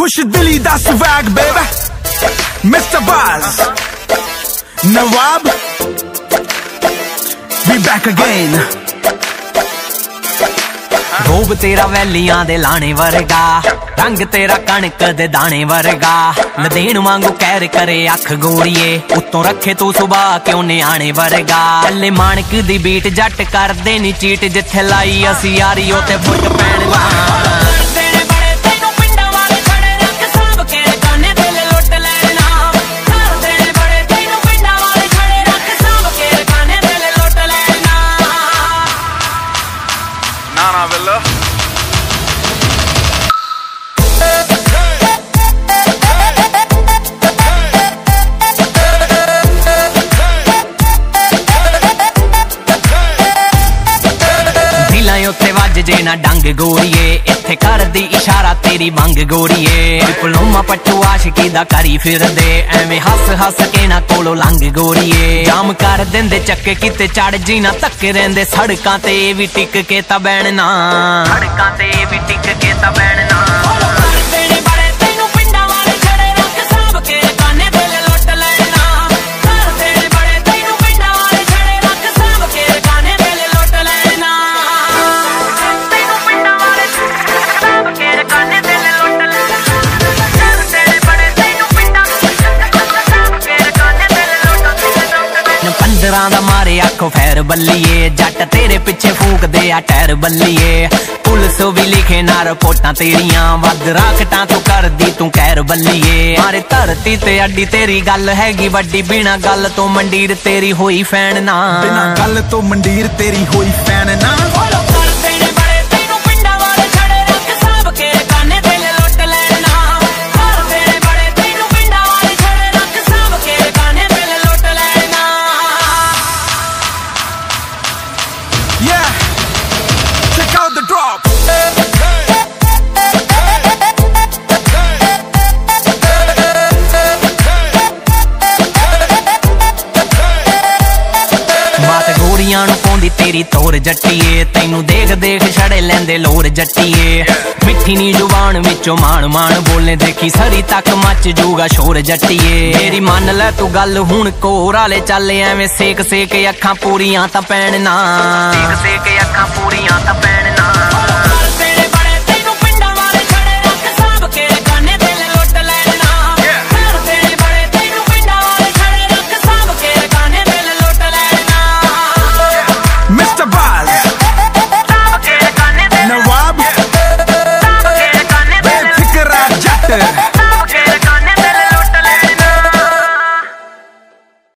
खुश दिली दा स्वैग बेबी मिस्टर बाज नवाब we back again रूप तेरा वैलियां दे लाने वर्गा रंग तेरा कणक दे दाने वर्गा नदेन वांगू कैर करे अख गोड़िए उत्तों रखे तू सुबह क्यों न्याणे वर्गा अल्ले माणक दी बीट जट कर दे नी चीट जिथे लाई असी यारी ओते फुट पैण ला उत्ते वज जे ना डंग गोरीए इत्थे कर दी इशारा तेरी मंग गोरीए डिप्लोमा पट्टू आशिकी दा करी फिर दे एवें हस हस के ना कोलो लंग गोरीए जाम कर देंदे चक्के किते चढ़ जी ना धक्के रहिंदे सड़कां ते भी टिक के ता बैणना सड़कां ते भी टिक के ता बैणना दा मारे आखो फैर बल्लिए जट तेरे पिछे फूक दे आ टैर बल्लिए पुलिस भी लिखे ना रिपोर्टां तेरियां वध राखटां तू कर दी तू कैर बल्लिए मारे धरती ते अड्डी तेरी गल हैगी वड्डी बिना गल तो मंडीर तेरी होई फैन ना बिना गल तो मंडीर तेरी होई फैन ना पौंदी तेरी तोर जट्टीए तेनू देख देख छड़े लेंदे लोर जट्टीए मिठी नी जुबान विचों मान मान बोलने देखी सरी तक मच जूगा शोर जट्टीए मेरी मन ले तू गल हुण कोर आले चल एवें सेक सेक अखां पूरियां तां पैण ना सेक सेक अखां